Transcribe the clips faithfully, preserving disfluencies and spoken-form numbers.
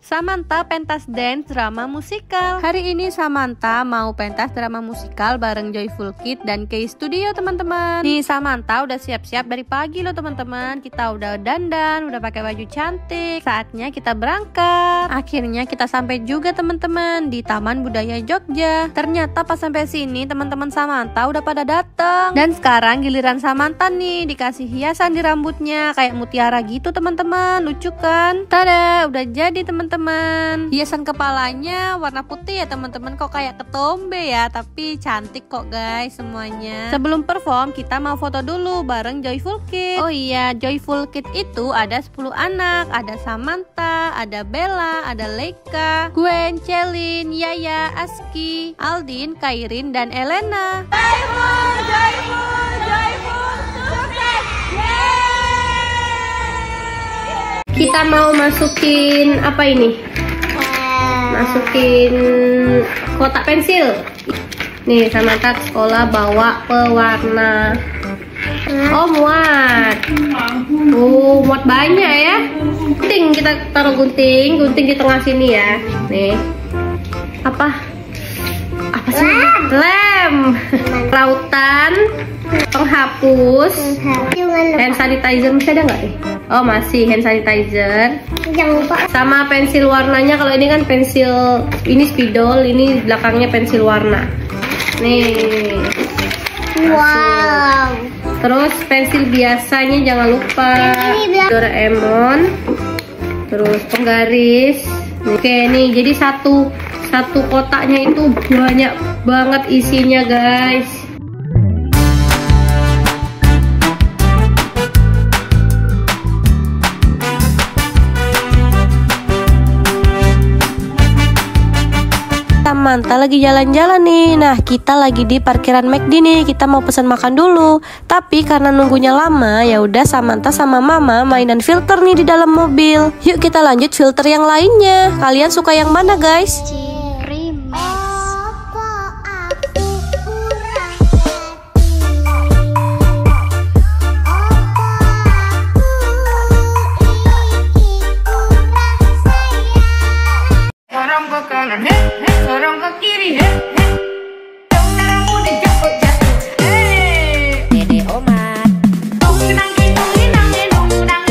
Samantha pentas dance drama musikal. Hari ini Samantha mau pentas drama musikal bareng Joyful Kid dan Kay Studio, teman-teman. Nih Samantha udah siap-siap dari pagi loh, teman-teman. Kita udah dandan, udah pakai baju cantik. Saatnya kita berangkat. Akhirnya kita sampai juga, teman-teman, di Taman Budaya Jogja. Ternyata pas sampai sini teman-teman Samantha udah pada datang. Dan sekarang giliran Samantha nih, dikasih hiasan di rambutnya kayak mutiara gitu, teman-teman. Lucu kan? Tada, udah jadi, teman-teman. Teman, hiasan kepalanya warna putih ya, teman-teman. Kok kayak ketombe ya, tapi cantik kok guys semuanya. Sebelum perform kita mau foto dulu bareng Joyful Kid. Oh iya, Joyful Kid itu ada sepuluh anak. Ada Samantha, ada Bella, ada Leika, Gwen, Celine, Yaya, Aski, Aldin, Kairin, dan Elena. Joyful, joyful, joyful, sukses. Kita mau masukin apa ini? Masukin kotak pensil. Nih Samantha ke sekolah bawa pewarna. Oh muat. Oh muat banyak ya. Gunting, kita taruh gunting, gunting di tengah sini ya. Nih. Apa? Apa sih? Lem. Rautan, penghapus, hand sanitizer masih ada nggak nih? Oh masih, hand sanitizer. Jangan lupa sama pensil warnanya. Kalau ini kan pensil, ini spidol, ini belakangnya pensil warna. Nih. wow. Terus pensil biasanya jangan lupa. Doraemon. Terus penggaris. Oke nih, jadi satu satu kotaknya itu banyak banget isinya guys. Samantha lagi jalan-jalan nih. Nah kita lagi di parkiran McD nih. Kita mau pesan makan dulu. Tapi karena nunggunya lama, ya udah Samantha sama Mama mainan filter nih di dalam mobil. Yuk kita lanjut filter yang lainnya. Kalian suka yang mana guys? Dorong ke kanan, he, he, dorong ke kiri, he, he. Dong darahmu dijeput jatuh, hey. Dede Omat. Dong nang nang nang nang nang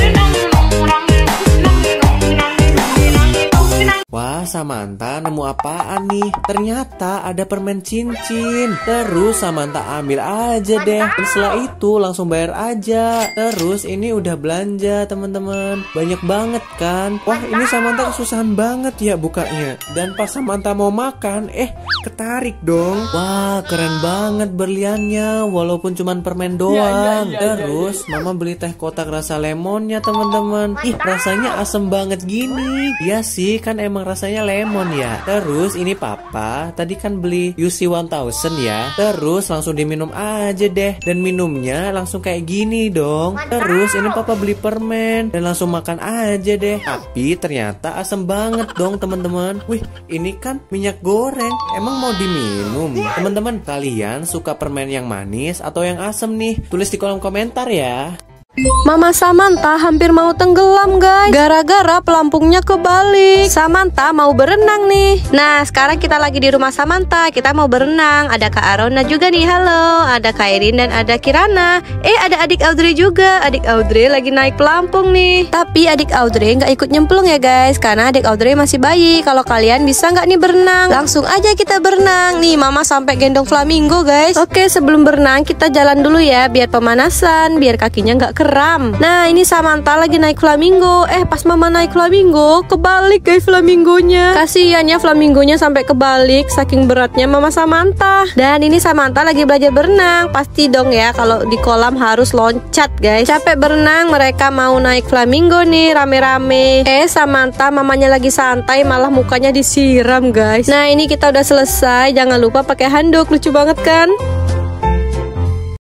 Wah, Samantha nemu apaan nih? Ternyata ada permen cincin. Terus Samantha ambil aja deh. Dan setelah itu langsung bayar aja. Terus ini udah belanja, teman-teman. Banyak banget kan? Wah, ini Samantha kesusahan banget ya bukanya. Dan pas Samantha mau makan, eh ketarik dong. Wah, keren banget berliannya. Walaupun cuman permen doang. Terus Mama beli teh kotak rasa lemonnya, teman-teman. Ih, rasanya asem banget gini. Iya sih, kan emang rasanya lemon ya. Terus ini Papa tadi kan beli U C seribu ya. Terus langsung diminum aja deh. Dan minumnya langsung kayak gini dong. Terus ini Papa beli permen dan langsung makan aja deh. Tapi ternyata asem banget dong, teman-teman. Wih, ini kan minyak goreng. Emang mau diminum? Teman-teman, kalian suka permen yang manis atau yang asem nih? Tulis di kolom komentar ya. Mama Samantha hampir mau tenggelam guys, gara-gara pelampungnya kebalik. Samantha mau berenang nih. Nah sekarang kita lagi di rumah Samantha. Kita mau berenang. Ada Kak Arona juga nih, halo. Ada Kairin dan ada Kirana. Eh ada adik Audrey juga. Adik Audrey lagi naik pelampung nih. Tapi adik Audrey nggak ikut nyemplung ya guys, karena adik Audrey masih bayi. Kalau kalian bisa nggak nih berenang? Langsung aja kita berenang. Nih Mama sampai gendong flamingo guys. Oke sebelum berenang kita jalan dulu ya, biar pemanasan, biar kakinya nggak kram. Nah ini Samantha lagi naik flamingo. Eh pas Mama naik flamingo kebalik guys flamingonya. Kasian ya flamingonya sampai kebalik saking beratnya Mama Samantha. Dan ini Samantha lagi belajar berenang. Pasti dong ya kalau di kolam harus loncat guys. Capek berenang, mereka mau naik flamingo nih rame-rame. Eh Samantha mamanya lagi santai malah mukanya disiram guys. Nah ini kita udah selesai. Jangan lupa pakai handuk, lucu banget kan?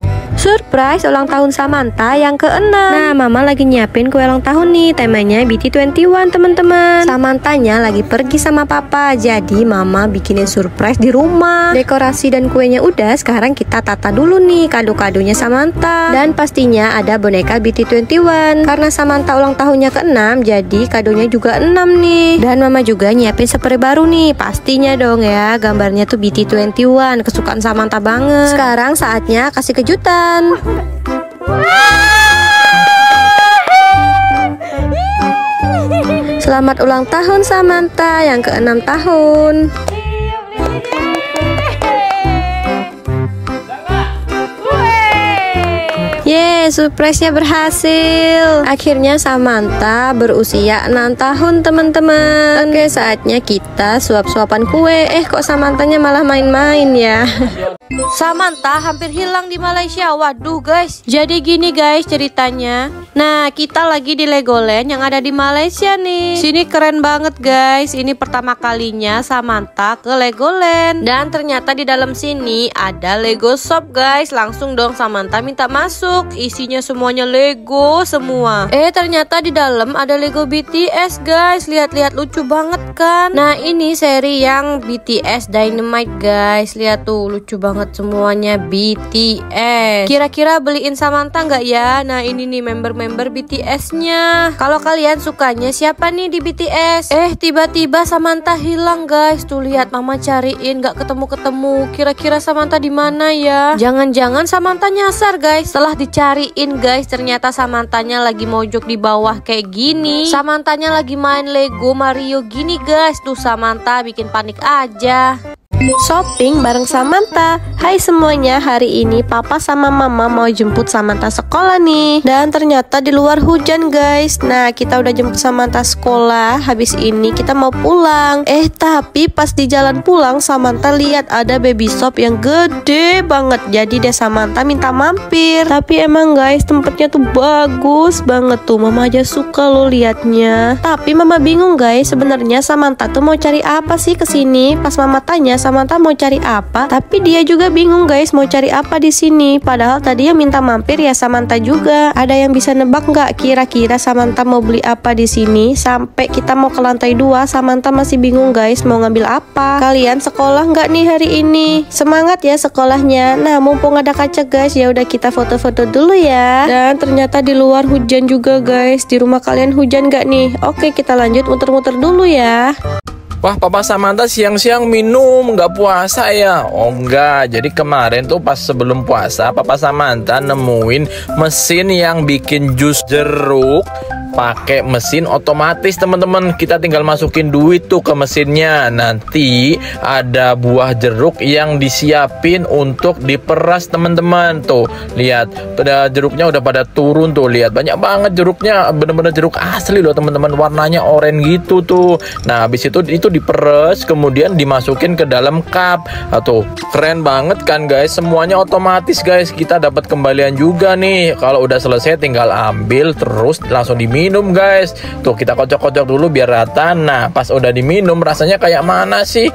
Surprise ulang tahun Samantha yang keenam. Nah, Mama lagi nyiapin kue ulang tahun nih. Temanya B T dua puluh satu, teman-teman. Samanthanya lagi pergi sama Papa. Jadi Mama bikinin surprise di rumah. Dekorasi dan kuenya udah, sekarang kita tata dulu nih kado-kadonya Samantha. Dan pastinya ada boneka B T dua puluh satu. Karena Samantha ulang tahunnya keenam, jadi kadonya juga enam nih. Dan Mama juga nyiapin spray baru nih. Pastinya dong ya, gambarnya tuh B T dua puluh satu, kesukaan Samantha banget. Sekarang saatnya kasih kejutan. Selamat ulang tahun Samantha yang keenam tahun. Yeay, surprise-nya berhasil. Akhirnya Samantha berusia enam tahun, teman-teman. Oke, saatnya kita suap-suapan kue. Eh, kok Samanthanya malah main-main ya? Samantha hampir hilang di Malaysia. Waduh guys, jadi gini guys ceritanya. Nah, kita lagi di Legoland yang ada di Malaysia nih. Sini keren banget guys. Ini pertama kalinya Samantha ke Legoland. Dan ternyata di dalam sini ada Lego Shop guys. Langsung dong Samantha minta masuk. Isinya semuanya Lego semua. Eh, ternyata di dalam ada Lego B T S guys. Lihat-lihat lucu banget kan. Nah, ini seri yang B T S Dynamite guys. Lihat tuh lucu banget semuanya B T S. Kira-kira beliin Samantha nggak ya? Nah, ini nih member-member B T S-nya. Kalau kalian sukanya siapa nih di B T S? Eh, tiba-tiba Samantha hilang guys. Tuh lihat Mama cariin nggak ketemu-ketemu. Kira-kira Samantha di mana ya? Jangan-jangan Samantha nyasar guys. Setelah dicariin guys, ternyata Samanthanya lagi mojok di bawah kayak gini. Samanthanya lagi main Lego Mario gini guys. Tuh Samantha bikin panik aja. Shopping bareng Samantha. Hai semuanya, hari ini Papa sama Mama mau jemput Samantha sekolah nih. Dan ternyata di luar hujan guys. Nah, kita udah jemput Samantha sekolah. Habis ini kita mau pulang. Eh, tapi pas di jalan pulang Samantha lihat ada baby shop yang gede banget. Jadi deh Samantha minta mampir. Tapi emang guys, tempatnya tuh bagus banget tuh. Mama aja suka loh liatnya. Tapi Mama bingung guys, sebenarnya Samantha tuh mau cari apa sih kesini? Pas Mama tanya Samantha mau cari apa, tapi dia juga bingung guys mau cari apa di sini. Padahal tadi yang minta mampir ya Samantha juga. Ada yang bisa nebak nggak kira-kira Samantha mau beli apa di sini? Sampai kita mau ke lantai dua, Samantha masih bingung guys mau ngambil apa. Kalian sekolah nggak nih hari ini? Semangat ya sekolahnya. Nah, mumpung ada kaca guys, ya udah kita foto-foto dulu ya. Dan ternyata di luar hujan juga guys. Di rumah kalian hujan nggak nih? Oke, kita lanjut muter-muter dulu ya. Wah, Papa Samantha siang-siang minum, nggak puasa ya? Oh enggak, jadi kemarin tuh pas sebelum puasa Papa Samantha nemuin mesin yang bikin jus jeruk pakai mesin otomatis teman-teman. Kita tinggal masukin duit tuh ke mesinnya. Nanti ada buah jeruk yang disiapin untuk diperas teman-teman. Tuh lihat, pada jeruknya udah pada turun tuh. Lihat banyak banget jeruknya, bener-bener jeruk asli loh teman-teman. Warnanya oranye gitu tuh. Nah habis itu itu diperas, kemudian dimasukin ke dalam cup. Atau keren banget kan guys, semuanya otomatis guys. Kita dapat kembalian juga nih. Kalau udah selesai tinggal ambil terus langsung diminum. Minum guys. Tuh kita kocok-kocok dulu biar rata. Nah pas udah diminum rasanya kayak mana sih?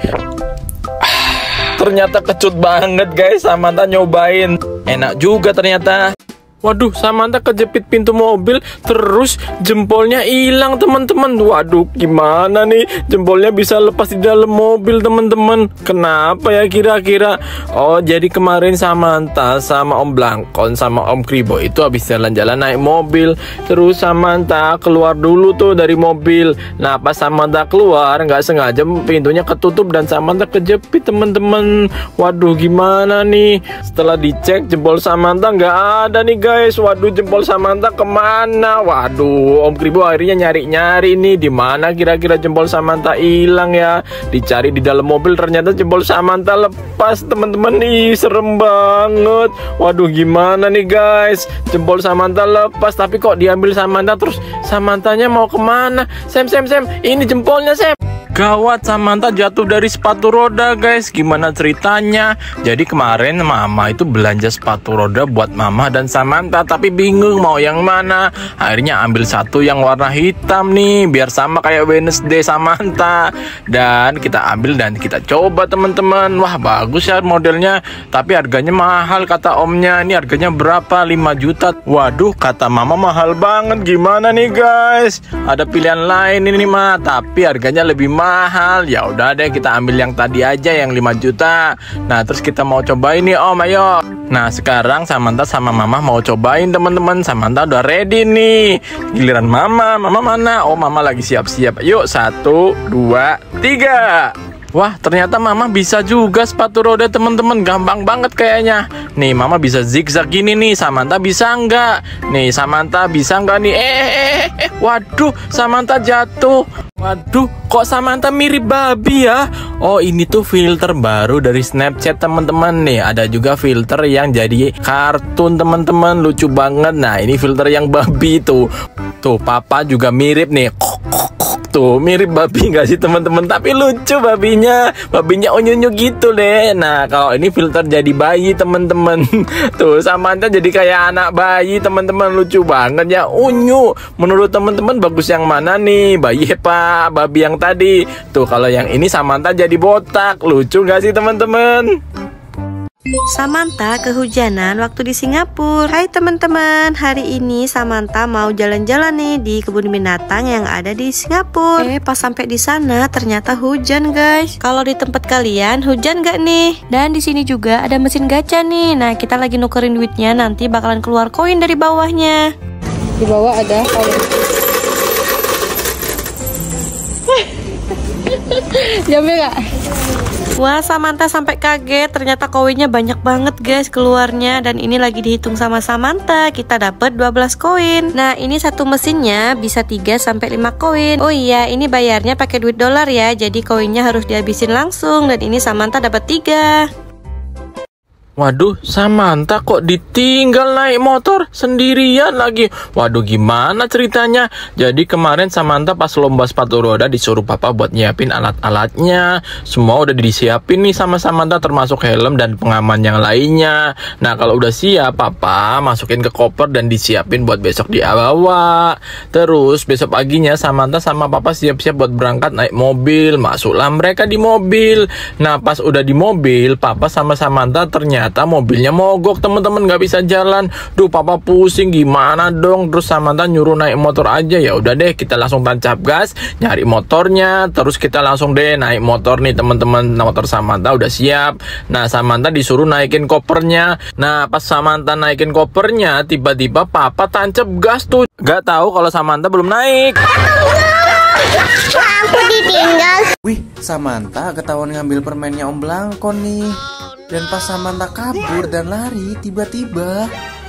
Ternyata kecut banget guys. Samantha nyobain, enak juga ternyata. Waduh, Samantha kejepit pintu mobil, terus jempolnya hilang teman-teman. Waduh, gimana nih jempolnya bisa lepas di dalam mobil teman-teman? Kenapa ya kira-kira? Oh, jadi kemarin Samantha sama Om Blangkon sama Om Kribo itu habis jalan-jalan naik mobil. Terus Samantha keluar dulu tuh dari mobil. Nah, pas Samantha keluar nggak sengaja pintunya ketutup dan Samantha kejepit teman-teman. Waduh, gimana nih? Setelah dicek jempol Samantha nggak ada nih guys. Waduh, jempol Samantha kemana? Waduh, Om Kribo akhirnya nyari-nyari nih di mana kira-kira jempol Samantha hilang ya. Dicari di dalam mobil, ternyata jempol Samantha lepas teman-teman. Ih, serem banget. Waduh, gimana nih guys? Jempol Samantha lepas, tapi kok diambil Samantha, terus Samanthanya mau kemana? Sam, Sam, Sam, ini jempolnya Sam. Gawat, Samantha jatuh dari sepatu roda guys. Gimana ceritanya? Jadi kemarin mama itu belanja sepatu roda buat mama dan Samantha, tapi bingung mau yang mana. Akhirnya ambil satu yang warna hitam nih, biar sama kayak Wednesday Samantha. Dan kita ambil dan kita coba teman-teman. Wah bagus ya modelnya, tapi harganya mahal kata omnya. Ini harganya berapa? lima juta. Waduh, kata mama mahal banget. Gimana nih guys? Ada pilihan lain ini mah, tapi harganya lebih mahal. Ya udah deh, kita ambil yang tadi aja yang lima juta. Nah terus kita mau cobain nih om, ayo. Nah sekarang Samantha sama mama mau cobain teman-teman. Samantha udah ready nih. Giliran mama, mama mana? Oh mama lagi siap-siap. Yuk satu, dua, tiga. Wah ternyata mama bisa juga sepatu roda teman-teman, gampang banget kayaknya. Nih mama bisa zigzag gini nih, Samantha bisa nggak? Nih Samantha bisa nggak nih? Eh, eh, eh, eh, waduh Samantha jatuh. Waduh kok Samantha mirip babi ya? Oh ini tuh filter baru dari Snapchat teman-teman. Nih ada juga filter yang jadi kartun teman-teman, lucu banget. Nah ini filter yang babi tuh. Tuh papa juga mirip nih. Tuh mirip babi nggak sih teman-teman? Tapi lucu babinya, babinya unyu-unyu gitu deh. Nah kalau ini filter jadi bayi teman-teman. Tuh Samantha jadi kayak anak bayi teman-teman, lucu banget ya, unyu. Menurut teman-teman bagus yang mana nih? Bayi apa babi yang tadi? Tuh kalau yang ini Samantha jadi botak, lucu nggak sih teman-teman? Samantha kehujanan waktu di Singapura. Hai teman-teman, hari ini Samantha mau jalan-jalan nih di kebun binatang yang ada di Singapura. Eh pas sampai di sana ternyata hujan guys. Kalau di tempat kalian hujan gak nih? Dan di sini juga ada mesin gacha nih. Nah kita lagi nukerin duitnya, nanti bakalan keluar koin dari bawahnya. Di bawah ada koin. Jamnya gak? Wah Samantha sampai kaget, ternyata koinnya banyak banget guys keluarnya. Dan ini lagi dihitung sama Samantha, kita dapat dua belas koin. Nah ini satu mesinnya bisa tiga sampai lima koin. Oh iya ini bayarnya pakai duit dolar ya, jadi koinnya harus dihabisin langsung. Dan ini Samantha dapat tiga. Waduh, Samantha kok ditinggal naik motor sendirian lagi. Waduh, gimana ceritanya? Jadi kemarin Samantha pas lomba sepatu roda disuruh papa buat nyiapin alat-alatnya. Semua udah disiapin nih sama Samantha, termasuk helm dan pengaman yang lainnya. Nah, kalau udah siap, papa masukin ke koper dan disiapin buat besok dibawa. Terus besok paginya Samantha sama papa siap-siap buat berangkat naik mobil. Masuklah mereka di mobil. Nah, pas udah di mobil, papa sama Samantha ternyata Ternyata mobilnya mogok teman-teman, nggak bisa jalan. Duh papa pusing gimana dong. Terus Samantha nyuruh naik motor aja. Ya udah deh kita langsung tancap gas nyari motornya. Terus kita langsung deh naik motor nih teman-teman. Motor Samantha udah siap. Nah Samantha disuruh naikin kopernya. Nah pas Samantha naikin kopernya tiba-tiba papa tancap gas tuh. Gak tahu kalau Samantha belum naik. Aku ditinggal. Wih, Samantha ketahuan ngambil permennya Om Blangkon nih. Dan pas Samantha kabur dan lari, tiba-tiba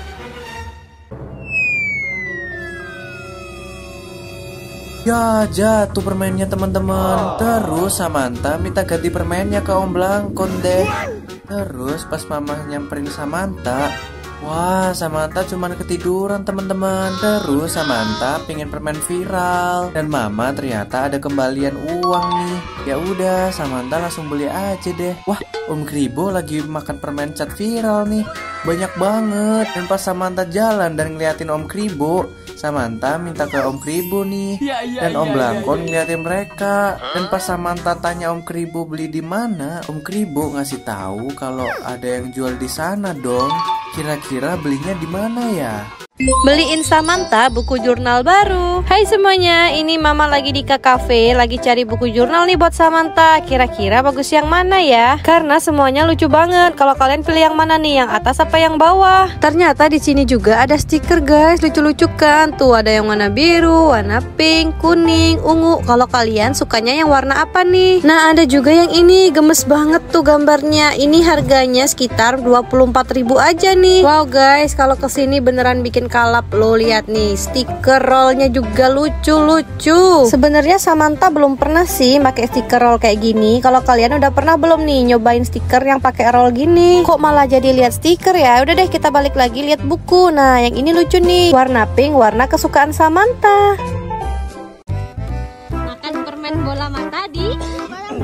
ya jatuh permennya teman-teman. Terus Samantha minta ganti permennya ke Om Blangkon deh. Terus pas mama nyamperin Samantha, wah Samantha cuman ketiduran teman-teman. Terus Samantha pengen permen viral dan mama ternyata ada kembalian uang nih. Ya udah Samantha langsung beli aja deh. Wah Om Kribo lagi makan permen cat viral nih, banyak banget. Dan pas Samantha jalan dan ngeliatin Om Kribo, Samantha minta ke Om Kribo nih. Dan Om Blangkon ngeliatin mereka. Dan pas Samantha tanya Om Kribo beli di mana, Om Kribo ngasih tahu kalau ada yang jual di sana dong. Kira-kira belinya di mana ya? Beliin Samantha buku jurnal baru. Hai semuanya, ini mama lagi di K Cafe, lagi cari buku jurnal nih buat Samantha. Kira-kira bagus yang mana ya? Karena semuanya lucu banget. Kalau kalian pilih yang mana nih, yang atas apa yang bawah? Ternyata di sini juga ada stiker guys, lucu-lucu kan? Tuh ada yang warna biru, warna pink, kuning, ungu. Kalau kalian sukanya yang warna apa nih? Nah ada juga yang ini, gemes banget tuh gambarnya. Ini harganya sekitar dua puluh empat ribu aja nih. Wow guys, kalau kesini beneran bikin kalap. Lo lihat nih, stiker rollnya juga lucu-lucu. Sebenarnya Samantha belum pernah sih pakai stiker roll kayak gini. Kalau kalian udah pernah belum nih nyobain stiker yang pakai roll gini? Kok malah jadi lihat stiker ya? Udah deh kita balik lagi lihat buku. Nah yang ini lucu nih, warna pink, warna kesukaan Samantha. Makan permen bola mata di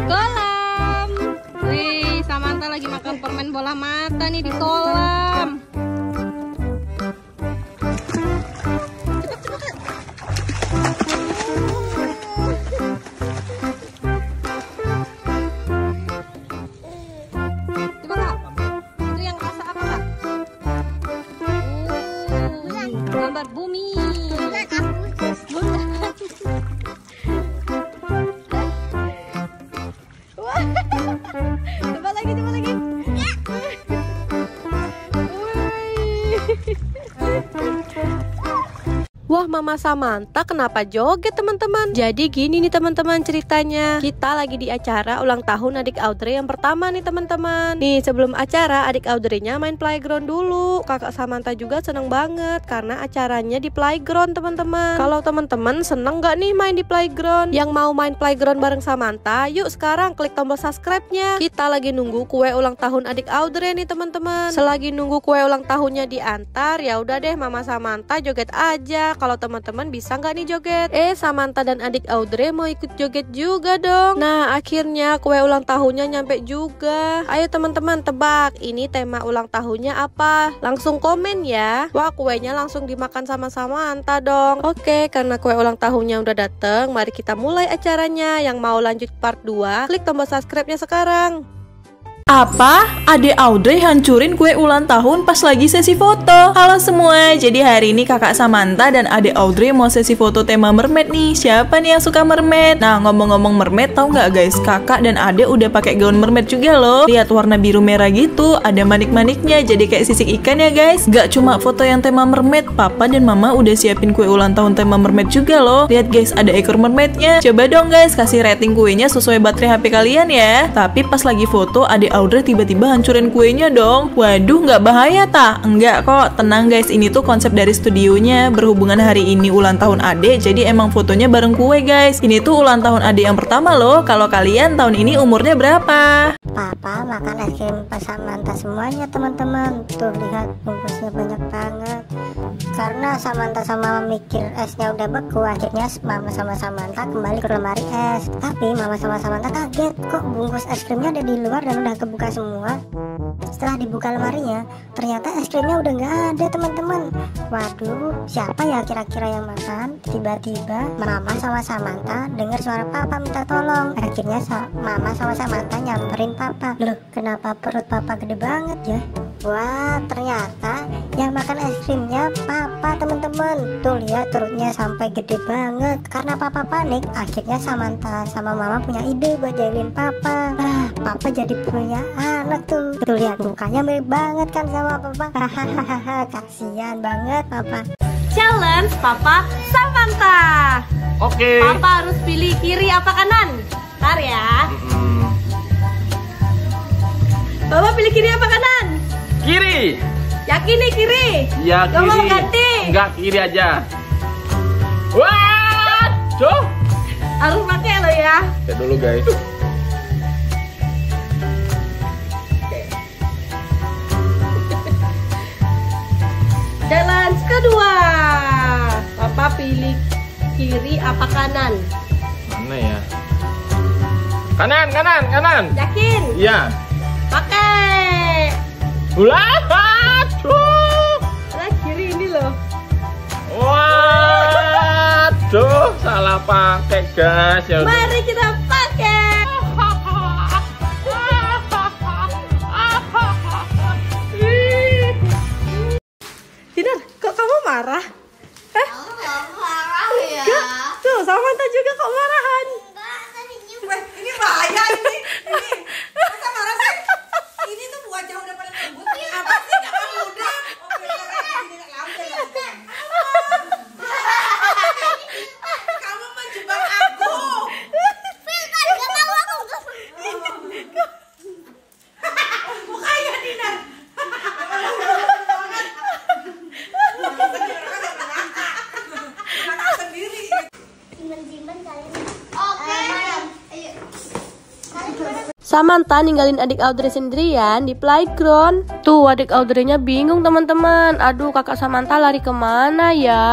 kolam. Wih, Samantha lagi makan permen bola mata nih di kolam. Gambar bumi. Coba lagi, coba lagi. Wah, Mama Samantha kenapa joget teman-teman? Jadi gini nih teman-teman ceritanya. Kita lagi di acara ulang tahun adik Audrey yang pertama nih teman-teman. Nih sebelum acara adik Audrey-nya main playground dulu. Kakak Samantha juga seneng banget karena acaranya di playground teman-teman. Kalau teman-teman seneng gak nih main di playground? Yang mau main playground bareng Samantha, yuk sekarang klik tombol subscribe-nya. Kita lagi nunggu kue ulang tahun adik Audrey nih teman-teman. Selagi nunggu kue ulang tahunnya diantar, ya udah deh Mama Samantha joget aja. Kalau teman-teman bisa nggak nih joget? Eh, Samantha dan adik Audrey mau ikut joget juga dong. Nah, akhirnya kue ulang tahunnya nyampe juga. Ayo teman-teman tebak, ini tema ulang tahunnya apa? Langsung komen ya. Wah, kuenya langsung dimakan sama Samantha dong. Oke, karena kue ulang tahunnya udah dateng, mari kita mulai acaranya. Yang mau lanjut part dua, klik tombol subscribe-nya sekarang. Apa? Adek Audrey hancurin kue ulang tahun pas lagi sesi foto. Halo semua, jadi hari ini kakak Samantha dan adek Audrey mau sesi foto tema mermaid nih. Siapa nih yang suka mermaid? Nah, ngomong-ngomong mermaid, tahu nggak guys, kakak dan adek udah pakai gaun mermaid juga loh. Lihat warna biru merah gitu, ada manik-maniknya, jadi kayak sisik ikan ya guys. Gak cuma foto yang tema mermaid, papa dan mama udah siapin kue ulang tahun tema mermaid juga loh. Lihat guys, ada ekor mermaidnya. Coba dong guys, kasih rating kuenya sesuai baterai H P kalian ya. Tapi pas lagi foto, adek Audrey tiba-tiba hancurin kuenya dong. Waduh, nggak bahaya ta? Enggak kok, tenang guys, ini tuh konsep dari studionya. Berhubungan hari ini ulang tahun adek, jadi emang fotonya bareng kue guys. Ini tuh ulang tahun adek yang pertama loh. Kalau kalian tahun ini umurnya berapa? Papa makan es krim pas Samantha semuanya teman-teman. Tuh lihat bungkusnya banyak banget. Karena Samantha sama Mama mikir esnya udah beku, akhirnya Mama sama Samantha kembali ke lemari es. Tapi Mama sama Samantha kaget, kok bungkus es krimnya ada di luar dan udah kebuka semua. Setelah dibuka lemarinya, ternyata es krimnya udah nggak ada teman-teman. Waduh, siapa ya kira-kira yang makan? Tiba-tiba Mama sama Samantha dengar suara Papa minta tolong. Akhirnya sa Mama sama Samantha nyamperin Papa. Loh, kenapa perut Papa gede banget ya? Wah, ternyata yang makan es krimnya Papa teman-teman. Tuh lihat perutnya sampai gede banget. Karena Papa panik, akhirnya Samantha sama Mama punya ide buat jahilin Papa. Ah, Papa jadi punya anak tuh. Tuh lihat mukanya mirip banget kan sama Papa. Hahaha, kasihan banget Papa. Challenge Papa Samantha. Oke. Papa harus pilih kiri apa kanan? Ntar ya. Mm-mm. Papa pilih kiri apa kanan? Kiri. Yakin nih kiri? Ya Gak kiri. mau ganti? Enggak, kiri aja. Wah, tuh. Harus pakai lo ya. Ya dulu guys. Challenge kedua. Papa pilih kiri apa kanan? Mana ya? Kanan, kanan, kanan. Yakin? Iya. Pakai. Ulah, aduh. Nah, kiri ini loh. Waduh, salah pakai guys. Ya udah. Mari kita pakai. Dinar, kok kamu marah? Hah? Marah ya. Tuh, Samantha juga kok marahan. Ini bahaya ini. Ini masa marah sih? Ini tuh wajah udah pada lembut. Apa sih gak muda? Oh, beneran ini gak lambe. Kamu menjebak aku. Filter gak mau aku. Mukanya Dinar. Anak sendiri. Simpen-simpen kalian. Oke. Ayo. Samantha ninggalin adik Audrey sendirian di playground. Tuh adik Audrey-nya bingung teman-teman. Aduh, kakak Samantha lari kemana ya?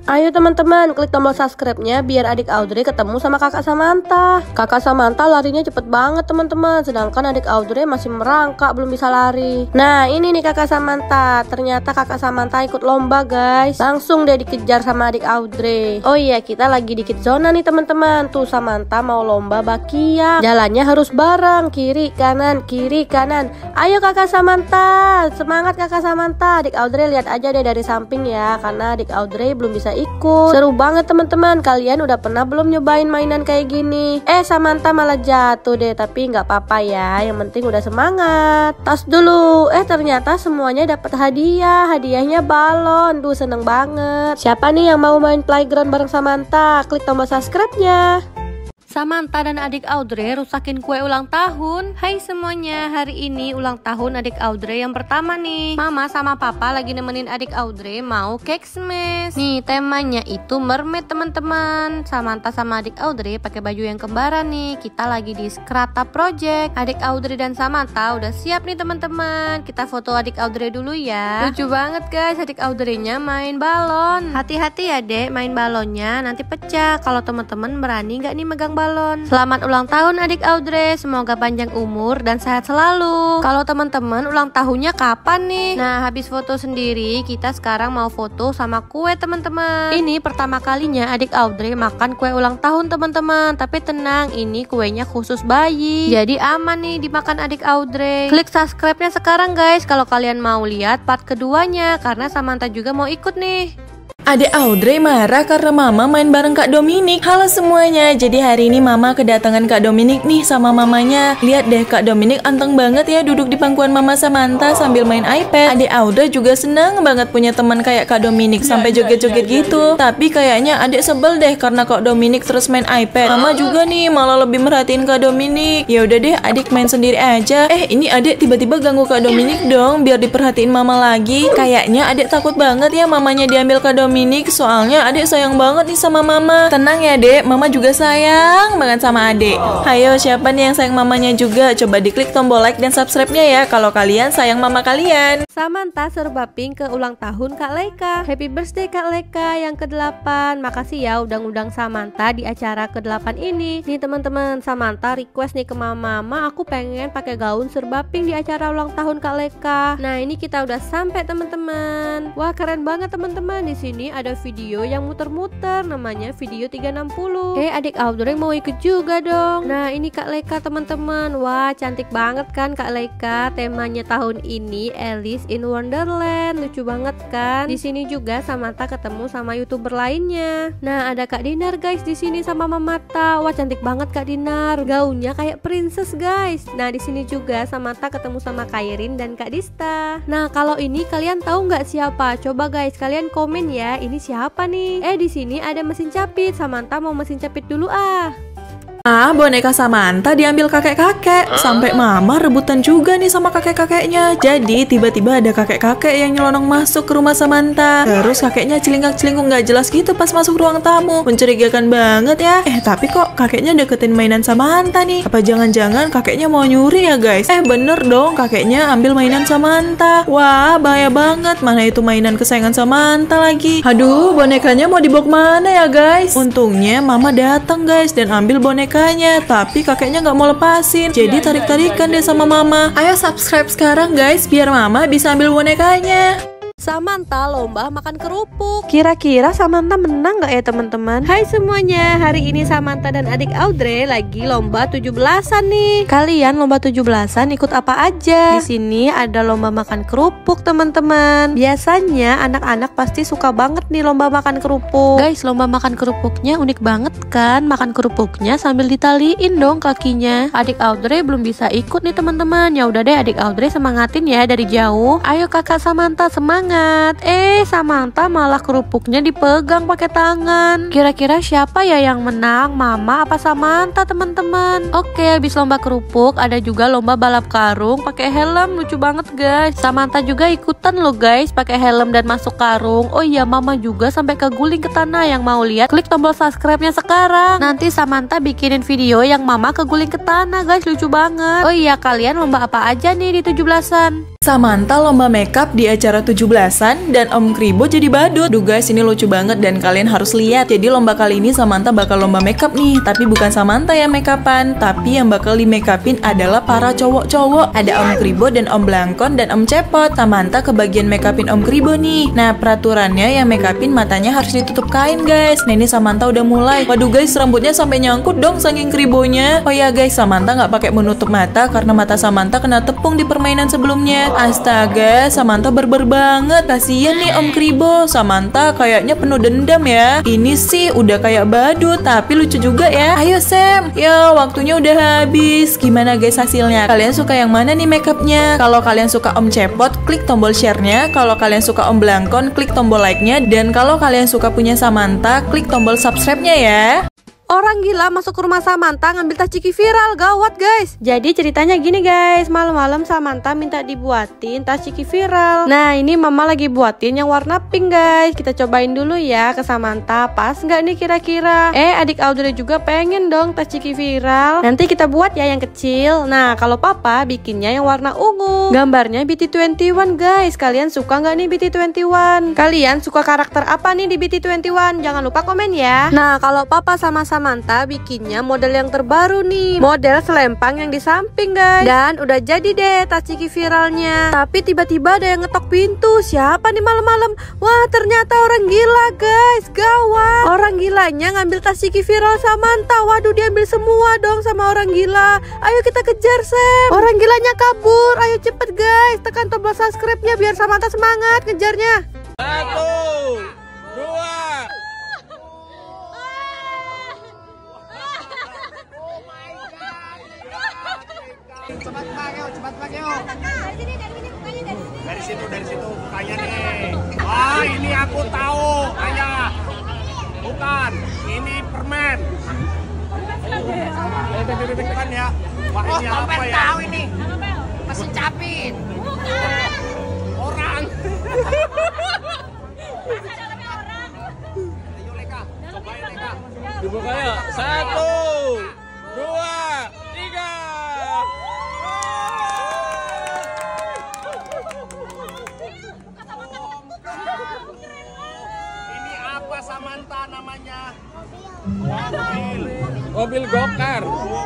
Ayo teman-teman, klik tombol subscribe-nya biar adik Audrey ketemu sama kakak Samantha. Kakak Samantha larinya cepet banget teman-teman, sedangkan adik Audrey masih merangkak belum bisa lari. Nah ini nih kakak Samantha, ternyata kakak Samantha ikut lomba guys. Langsung deh dikejar sama adik Audrey. Oh iya, kita lagi dikit zona nih teman-teman. Tuh Samantha mau lomba bakiak. Jalannya harus bareng, kiri kanan kiri kanan. Ayo kakak Samantha, semangat kakak Samantha. Adik Audrey lihat aja deh dari samping ya, karena adik Audrey belum bisa ikut. Seru banget teman-teman. Kalian udah pernah belum nyobain mainan kayak gini? Eh Samantha malah jatuh deh, tapi nggak apa-apa ya, yang penting udah semangat. Tas dulu. Eh ternyata semuanya dapat hadiah. Hadiahnya balon. Duh seneng banget. Siapa nih yang mau main playground bareng Samantha? Klik tombol subscribe-nya. Samantha dan adik Audrey rusakin kue ulang tahun. Hai semuanya, hari ini ulang tahun adik Audrey yang pertama nih. Mama sama papa lagi nemenin adik Audrey mau cake smash. Nih temanya itu mermaid teman-teman. Samantha sama adik Audrey pakai baju yang kembaran nih. Kita lagi di Skrata Project. Adik Audrey dan Samantha udah siap nih teman-teman. Kita foto adik Audrey dulu ya. Lucu banget guys, adik Audrey-nya main balon. Hati-hati ya dek, main balonnya nanti pecah. Kalau teman-teman berani nggak nih megang balon? Selamat ulang tahun adik Audrey, semoga panjang umur dan sehat selalu. Kalau teman-teman ulang tahunnya kapan nih? Nah habis foto sendiri, kita sekarang mau foto sama kue teman-teman. Ini pertama kalinya adik Audrey makan kue ulang tahun teman-teman. Tapi tenang, ini kuenya khusus bayi, jadi aman nih dimakan adik Audrey. Klik subscribe-nya sekarang guys kalau kalian mau lihat part keduanya, karena Samantha juga mau ikut nih. Adik Audrey marah karena mama main bareng Kak Dominic. Halo semuanya, jadi hari ini mama kedatangan Kak Dominic nih sama mamanya. Lihat deh Kak Dominic anteng banget ya duduk di pangkuan mama Samantha sambil main iPad. Adik Audrey juga senang banget punya teman kayak Kak Dominic sampai joget-joget gitu. Tapi kayaknya adik sebel deh karena Kak Dominic terus main iPad. Mama juga nih malah lebih merhatiin Kak Dominic. Ya udah deh adik main sendiri aja. Eh ini adik tiba-tiba ganggu Kak Dominic dong biar diperhatiin mama lagi. Kayaknya adik takut banget ya mamanya diambil Kak Dominic. Soalnya adik sayang banget nih sama mama. Tenang ya dek, mama juga sayang banget sama adik. Hayo siapa nih yang sayang mamanya juga? Coba diklik tombol like dan subscribe-nya ya kalau kalian sayang mama kalian. Samantha serba pink ke ulang tahun Kak Leika. Happy birthday Kak Leika yang kedelapan. Makasih ya udah ngundang Samantha di acara kedelapan ini. Nih teman-teman, Samantha request nih ke mama, "Ma, aku pengen pakai gaun serba pink di acara ulang tahun Kak Leika." Nah, ini kita udah sampai teman-teman. Wah, keren banget teman-teman. Di sini ada video yang muter-muter, namanya video tiga enam nol. Eh adik Audrey mau ikut juga dong. Nah ini Kak Leika teman-teman. Wah cantik banget kan Kak Leika. Temanya tahun ini Alice in Wonderland. Lucu banget kan. Di sini juga Samantha ketemu sama YouTuber lainnya. Nah ada Kak Dinar guys di sini sama Mamata. Wah cantik banget Kak Dinar. Gaunnya kayak princess guys. Nah di sini juga Samantha ketemu sama Kairin dan Kak Dista. Nah kalau ini kalian tahu nggak siapa? Coba guys kalian komen ya. Ini siapa nih? Eh di sini ada mesin capit. Samantha mau mesin capit dulu ah. Ah, boneka Samantha diambil kakek-kakek. Sampai mama rebutan juga nih sama kakek-kakeknya. Jadi tiba-tiba ada kakek-kakek yang nyelonong masuk ke rumah Samantha. Terus kakeknya celingak-celinguk nggak jelas gitu pas masuk ruang tamu. Mencurigakan banget ya. Eh tapi kok kakeknya deketin mainan Samantha nih? Apa jangan-jangan kakeknya mau nyuri ya guys? Eh bener dong, kakeknya ambil mainan Samantha. Wah bahaya banget. Mana itu mainan kesayangan Samantha lagi? Aduh, bonekanya mau dibawa kemana ya guys? Untungnya mama datang guys dan ambil boneka. Tapi kakeknya nggak mau lepasin, jadi tarik-tarikan deh sama mama. Ayo subscribe sekarang guys, biar mama bisa ambil bonekanya. Samantha lomba makan kerupuk. Kira-kira Samantha menang gak ya teman-teman? Hai semuanya, hari ini Samantha dan adik Audrey lagi lomba tujuh belasan nih. Kalian lomba tujuh belasan ikut apa aja? Di sini ada lomba makan kerupuk teman-teman. Biasanya anak-anak pasti suka banget nih lomba makan kerupuk. Guys, lomba makan kerupuknya unik banget kan? Makan kerupuknya sambil ditaliin dong kakinya. Adik Audrey belum bisa ikut nih teman-teman. Ya udah deh adik Audrey semangatin ya dari jauh. Ayo kakak Samantha semangat. Eh Samantha malah kerupuknya dipegang pakai tangan. Kira-kira siapa ya yang menang, mama apa Samantha teman-teman? Oke, habis lomba kerupuk ada juga lomba balap karung pakai helm. Lucu banget guys. Samantha juga ikutan loh guys pakai helm dan masuk karung. Oh iya, mama juga sampai keguling ke tanah. Yang mau lihat klik tombol subscribe-nya sekarang. Nanti Samantha bikinin video yang mama keguling ke tanah guys. Lucu banget. Oh iya, kalian lomba apa aja nih di tujuh belasan? Samantha lomba makeup di acara tujuh belasan dan Om Kribo jadi badut. Duh guys, ini lucu banget dan kalian harus lihat. Jadi lomba kali ini Samantha bakal lomba makeup nih, tapi bukan Samantha yang makeupan, tapi yang bakal di makeupin adalah para cowok-cowok. Ada Om Kribo dan Om Blangkon dan Om Cepot. Samantha kebagian makeupin Om Kribo nih. Nah, peraturannya yang makeupin matanya harus ditutup kain guys. Nah, ini Samantha udah mulai. Waduh guys, rambutnya sampai nyangkut dong saking kribonya. Oh ya guys, Samantha nggak pakai menutup mata karena mata Samantha kena tepung di permainan sebelumnya. Astaga, Samantha berber banget. Kasian nih Om Kribo. Samantha kayaknya penuh dendam ya. Ini sih udah kayak badut, tapi lucu juga ya. Ayo Sam, ya waktunya udah habis. Gimana guys hasilnya? Kalian suka yang mana nih makeupnya? Kalau kalian suka Om Cepot, klik tombol share-nya. Kalau kalian suka Om Blangkon, klik tombol like-nya. Dan kalau kalian suka punya Samantha, klik tombol subscribe-nya ya. Orang gila masuk ke rumah Samantha ngambil tas Ciki viral, gawat guys. Jadi ceritanya gini guys, malam-malam Samantha minta dibuatin tas Ciki viral. Nah ini mama lagi buatin yang warna pink guys. Kita cobain dulu ya ke Samantha, pas nggak nih kira-kira? Eh adik Audrey juga pengen dong tas Ciki viral. Nanti kita buat ya yang kecil. Nah kalau papa bikinnya yang warna ungu. Gambarnya B T dua puluh satu guys. Kalian suka nggak nih B T dua puluh satu? Kalian suka karakter apa nih di B T dua puluh satu? Jangan lupa komen ya. Nah kalau papa sama Samantha bikinnya model yang terbaru nih, model selempang yang di samping guys. Dan udah jadi deh tas Ciki viralnya. Tapi tiba-tiba ada yang ngetok pintu. Siapa nih malam-malam? Wah ternyata orang gila guys, gawat. Orang gilanya ngambil tas Ciki viral Samantha. Waduh diambil semua dong sama orang gila. Ayo kita kejar Sam. Orang gilanya kabur. Ayo cepet guys, tekan tombol subscribe-nya biar Samantha semangat ngejarnya. Satu, dua. Cepat pakai, cepat pakai. Dari sini, dari sini bukanya dari sini. Dari situ, dari situ bukanya nih. Wah, ini aku tahu, ayah. Bukan, ini permen. Bukan ya. Wah, ini apa ya? Tahu ini. Mesin capit. Orang. Ayo Leka, cobain Leka. Dibuka ya. Satu, dua, tiga. Ini apa Samantha namanya? Mobil. Mobil gokar.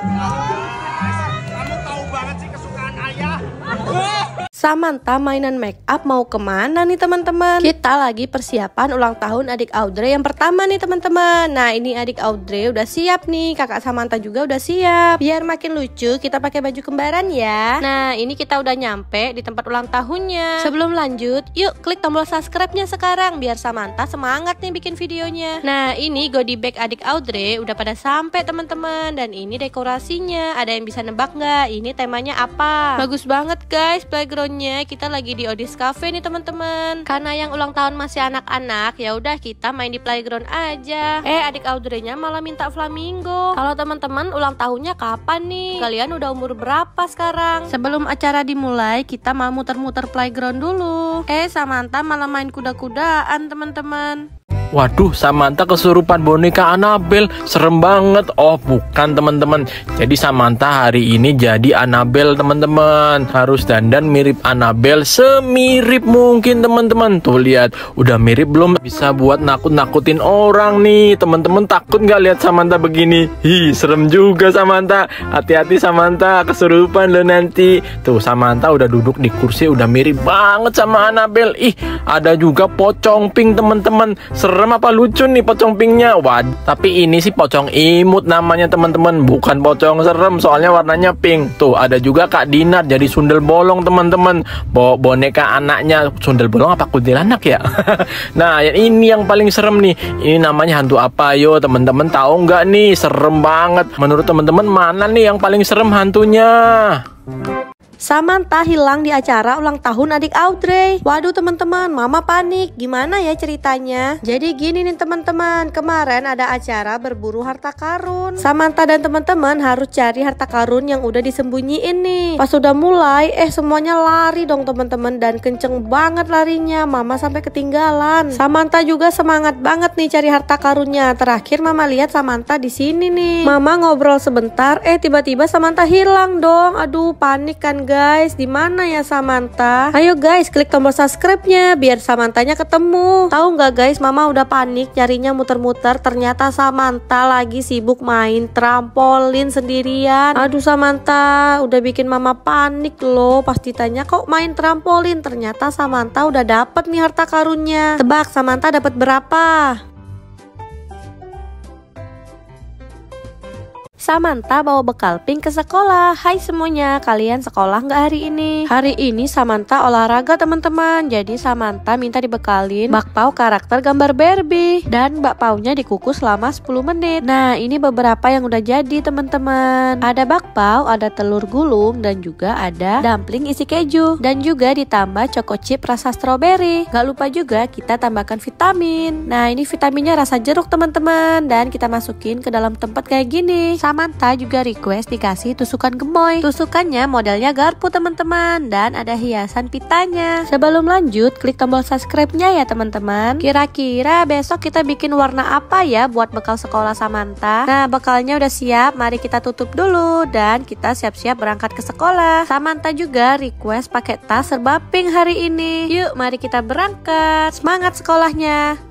Kamu tahu banget sih kesukaan ayah. Samantha mainan make up mau kemana nih teman-teman? Kita lagi persiapan ulang tahun adik Audrey yang pertama nih teman-teman. Nah ini adik Audrey udah siap nih, kakak Samantha juga udah siap. Biar makin lucu kita pakai baju kembaran ya. Nah ini kita udah nyampe di tempat ulang tahunnya. Sebelum lanjut, yuk klik tombol subscribe-nya sekarang biar Samantha semangat nih bikin videonya. Nah ini goodie bag adik Audrey udah pada sampai teman-teman. Dan ini dekorasinya. Ada yang bisa nebak nggak? Ini temanya apa? Bagus banget guys playground. Kita lagi di Odis Cafe nih teman-teman. Karena yang ulang tahun masih anak-anak, ya udah kita main di playground aja. Eh adik Audrey-nya malah minta flamingo. Kalau teman-teman ulang tahunnya kapan nih? Kalian udah umur berapa sekarang? Sebelum acara dimulai, kita mau muter-muter playground dulu. Eh Samantha malah main kuda-kudaan teman-teman. Waduh, Samantha kesurupan boneka Annabelle. Serem banget. Oh, bukan teman-teman. Jadi Samantha hari ini jadi Annabelle teman-teman. Harus dandan mirip Annabelle, semirip mungkin teman-teman. Tuh lihat, udah mirip belum? Bisa buat nakut-nakutin orang nih. Teman-teman takut nggak lihat Samantha begini? Hi, serem juga Samantha. Hati-hati Samantha, kesurupan lo nanti. Tuh Samantha udah duduk di kursi, udah mirip banget sama Annabelle. Ih, ada juga pocong pink teman-teman. Serem apa lucu nih pocong pinknya? Wah, tapi ini sih pocong imut namanya teman-teman, bukan pocong serem soalnya warnanya pink. Tuh ada juga Kak Dinar jadi sundel bolong teman-teman. Bo boneka anaknya sundel bolong apa kuntilanak ya? Nah ini yang paling serem nih. Ini namanya hantu apa? Yo teman-teman tahu nggak nih? Serem banget. Menurut teman-teman mana nih yang paling serem hantunya? Samantha hilang di acara ulang tahun adik Audrey. Waduh teman-teman, mama panik. Gimana ya ceritanya? Jadi gini nih teman-teman, kemarin ada acara berburu harta karun. Samantha dan teman-teman harus cari harta karun yang udah disembunyiin nih. Pas udah mulai, eh semuanya lari dong teman-teman, dan kenceng banget larinya. Mama sampai ketinggalan. Samantha juga semangat banget nih cari harta karunnya. Terakhir mama lihat Samantha di sini nih. Mama ngobrol sebentar, eh tiba-tiba Samantha hilang dong. Aduh panik kan guys. Di mana ya Samantha? Ayo guys, klik tombol subscribe-nya biar Samantanya ketemu. Tahu nggak guys, Mama udah panik nyarinya muter-muter. Ternyata Samantha lagi sibuk main trampolin sendirian. Aduh Samantha, udah bikin Mama panik loh. Pasti tanya kok main trampolin. Ternyata Samantha udah dapet nih harta karunnya. Tebak Samantha dapat berapa? Samantha bawa bekal pink ke sekolah. Hai semuanya, kalian sekolah nggak hari ini? Hari ini Samantha olahraga teman-teman. Jadi Samantha minta dibekalin bakpao karakter gambar Barbie. Dan bakpaonya dikukus selama sepuluh menit. Nah ini beberapa yang udah jadi teman-teman. Ada bakpao, ada telur gulung, dan juga ada dumpling isi keju. Dan juga ditambah choco chip rasa strawberry. Gak lupa juga kita tambahkan vitamin. Nah ini vitaminnya rasa jeruk teman-teman. Dan kita masukin ke dalam tempat kayak gini. Samantha juga request dikasih tusukan gemoy. Tusukannya modelnya garpu teman-teman, dan ada hiasan pitanya. Sebelum lanjut, klik tombol subscribe-nya ya teman-teman. Kira-kira besok kita bikin warna apa ya buat bekal sekolah Samantha? Nah bekalnya udah siap, mari kita tutup dulu dan kita siap-siap berangkat ke sekolah. Samantha juga request pakai tas serba pink hari ini. Yuk mari kita berangkat, semangat sekolahnya.